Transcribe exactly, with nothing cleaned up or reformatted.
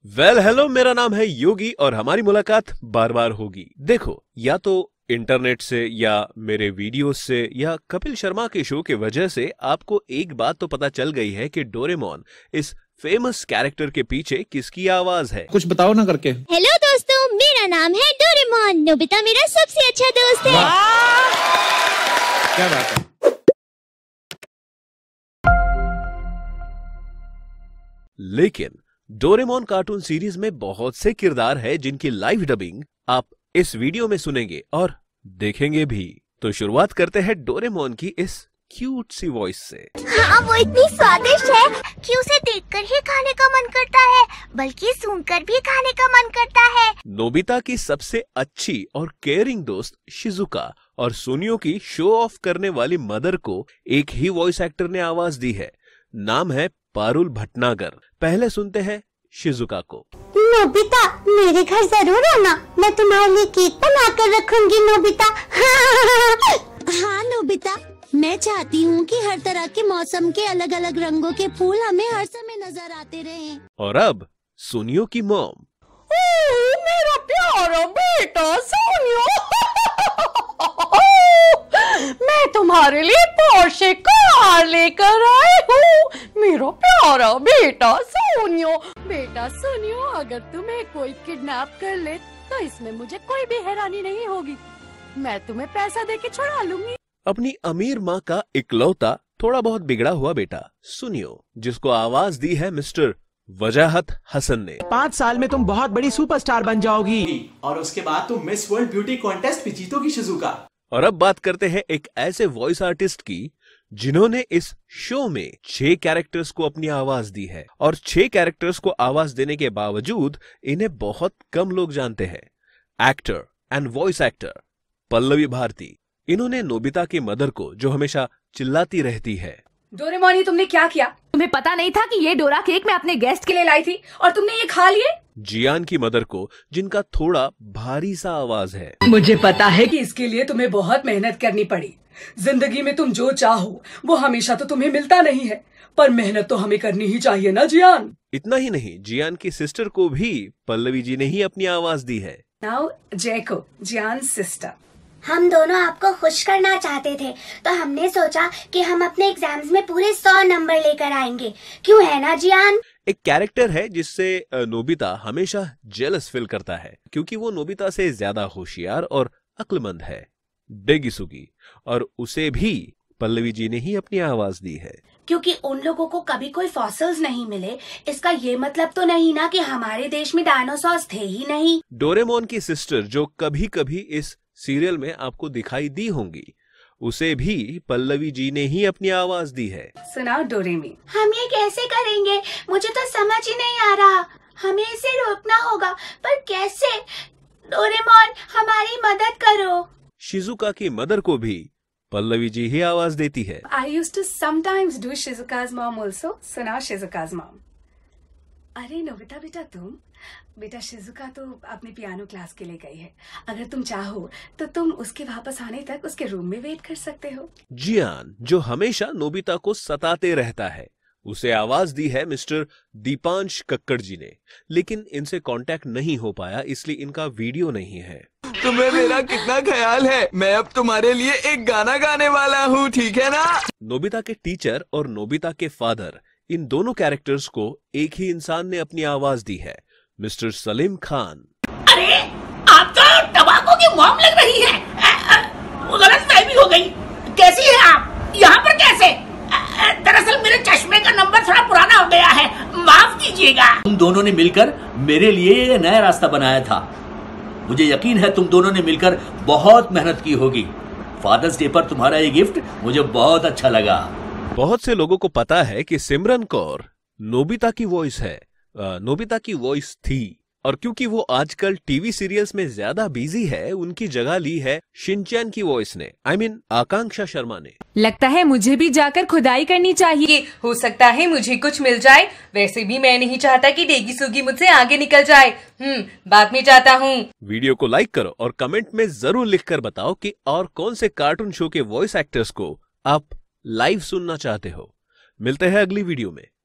Well hello, मेरा नाम है योगी और हमारी मुलाकात बार बार होगी। देखो, या तो इंटरनेट से या मेरे वीडियोस से या कपिल शर्मा के शो के वजह से आपको एक बात तो पता चल गई है कि डोरेमोन इस फेमस कैरेक्टर के पीछे किसकी आवाज है। कुछ बताओ ना करके। हेलो दोस्तों, मेरा नाम है डोरेमोन। नोबिता मेरा सबसे अच्छा दोस्त है। क्या बात है। लेकिन डोरेमोन कार्टून सीरीज में बहुत से किरदार है जिनकी लाइव डबिंग आप इस वीडियो में सुनेंगे और देखेंगे भी। तो शुरुआत करते हैं डोरेमोन की इस क्यूट सी वॉइस से। हाँ, वो इतनी स्वादिष्ट है कि उसे देखकर ही खाने का मन करता है, बल्कि सुनकर भी खाने का मन करता है। नोबिता की सबसे अच्छी और केयरिंग दोस्त शिजुका और सुनियो की शो ऑफ करने वाली मदर को एक ही वॉइस एक्टर ने आवाज दी है। नाम है पारुल भटनागर। पहले सुनते हैं शिजुका को। नोबिता, मेरे घर जरूर आना, मैं तुम्हारे लिए केक बना कर रखूंगी नोबिता। हाँ नोबिता, मैं चाहती हूँ कि हर तरह के मौसम के अलग अलग रंगों के फूल हमें हर समय नजर आते रहें। और अब सुनियो की मॉम। मेरा प्यारा बेटा सोनियो, मैं तुम्हारे लिए पोर्शे कार लेकर आई हूँ। मेरा प्यारा बेटा सोनियो। बेटा सोनियो, अगर तुम्हें कोई किडनैप कर ले तो इसमें मुझे कोई भी हैरानी नहीं होगी। मैं तुम्हें पैसा देके छुड़ा लूंगी। अपनी अमीर माँ का इकलौता थोड़ा बहुत बिगड़ा हुआ बेटा सुनियो, जिसको आवाज दी है मिस्टर वजाहत हसन ने। पाँच साल में तुम बहुत बड़ी सुपरस्टार बन जाओगी और उसके बाद तुम मिस वर्ल्ड ब्यूटी कॉन्टेस्ट भी जीतोगी शिजुका। और अब बात करते हैं एक ऐसे वॉइस आर्टिस्ट की जिन्होंने इस शो में छह कैरेक्टर्स को अपनी आवाज दी है और छह कैरेक्टर्स को आवाज देने के बावजूद इन्हें बहुत कम लोग जानते हैं। Actor and voice actor Pallavi Bharati. इन्होंने नोबिता की मदर को, जो हमेशा चिल्लाती रहती है, डोरेमोन, तुमने क्या किया? तुम्हें पता नहीं था कि ये डोरा केक मैं अपने गेस्ट के लिए लाई थी और तुमने ये खा लिए? जियान की मदर को, जिनका थोड़ा भारी सा आवाज है। मुझे पता है कि इसके लिए तुम्हें बहुत मेहनत करनी पड़ी। जिंदगी में तुम जो चाहो वो हमेशा तो तुम्हें मिलता नहीं है, पर मेहनत तो हमें करनी ही चाहिए ना जियान। इतना ही नहीं, जियान की सिस्टर को भी पल्लवी जी ने ही अपनी आवाज दी है। Now Jaiko, Gian sister. हम दोनों आपको खुश करना चाहते थे, तो हमने सोचा कि हम अपने एग्जाम्स में पूरे सौ नंबर लेकर आएंगे। क्यों, है ना जियान? एक कैरेक्टर है जिससे नोबिता हमेशा जेलस फील करता है, क्योंकि वो नोबिता से ज्यादा होशियार और अक्लमंद है, डेगिसुगी, और उसे भी पल्लवी जी ने ही अपनी आवाज दी है। क्योंकि उन लोगों को कभी कोई फॉसिल्स नहीं मिले, इसका ये मतलब तो नहीं ना कि हमारे देश में डायनासोर्स थे ही नहीं। डोरेमोन की सिस्टर, जो कभी कभी इस सीरियल में आपको दिखाई दी होंगी, उसे भी पल्लवी जी ने ही अपनी आवाज दी है। सुनाओ डोरेमी। हम ये कैसे करेंगे? मुझे तो समझ ही नहीं आ रहा। हमें इसे रोकना होगा, पर कैसे? डोरेमोन, हमारी मदद करो। शिजुका की मदर को भी पल्लवी जी ही आवाज देती है। I used to sometimes do Shizuka's mom also. So now Shizuka's mom. अरे नोबिता बेटा, तुम बेटा शिजुका तो अपने पियानो क्लास के लिए गई है। अगर तुम चाहो तो तुम उसके वापस आने तक उसके रूम में वेट कर सकते हो। जियान, जो हमेशा नोबिता को सताते रहता है, उसे आवाज दी है मिस्टर दीपांश कक्कड़ जी ने। लेकिन इनसे कांटेक्ट नहीं हो पाया, इसलिए इनका वीडियो नहीं है। तुम्हें मेरा कितना ख्याल है। मैं अब तुम्हारे लिए एक गाना गाने वाला हूँ, ठीक है ना? नोबिता के टीचर और नोबिता के फादर, इन दोनों कैरेक्टर्स को एक ही इंसान ने अपनी आवाज दी है, मिस्टर सलीम खान। अरे, आप तो टबाको की मॉम लग रही है। गलतफहमी हो गई। कैसी है आप? यहाँ पर कैसे? दरअसल मेरे चश्मे का नंबर थोड़ा पुराना हो गया है, माफ कीजिएगा। तुम दोनों ने मिलकर मेरे लिए ये नया रास्ता बनाया था। मुझे यकीन है तुम दोनों ने मिलकर बहुत मेहनत की होगी। फादर्स डे पर तुम्हारा ये गिफ्ट मुझे बहुत अच्छा लगा। बहुत से लोगों को पता है कि सिमरन कौर नोबिता की वॉइस है, नोबिता की वॉइस थी, और क्योंकि वो आजकल टीवी सीरियल्स में ज्यादा बिजी है, उनकी जगह ली है शिनचैन की वॉइस ने, आई मीन आकांक्षा शर्मा ने। लगता है मुझे भी जाकर खुदाई करनी चाहिए। हो सकता है मुझे कुछ मिल जाए। वैसे भी मैं नहीं चाहता कि डेगिसुगी मुझसे आगे निकल जाए। हम्म बाद में जाता हूँ। वीडियो को लाइक करो और कमेंट में जरूर लिखकर बताओ कि और कौन से कार्टून शो के वॉइस एक्टर्स को आप लाइव सुनना चाहते हो। मिलते हैं अगली वीडियो में।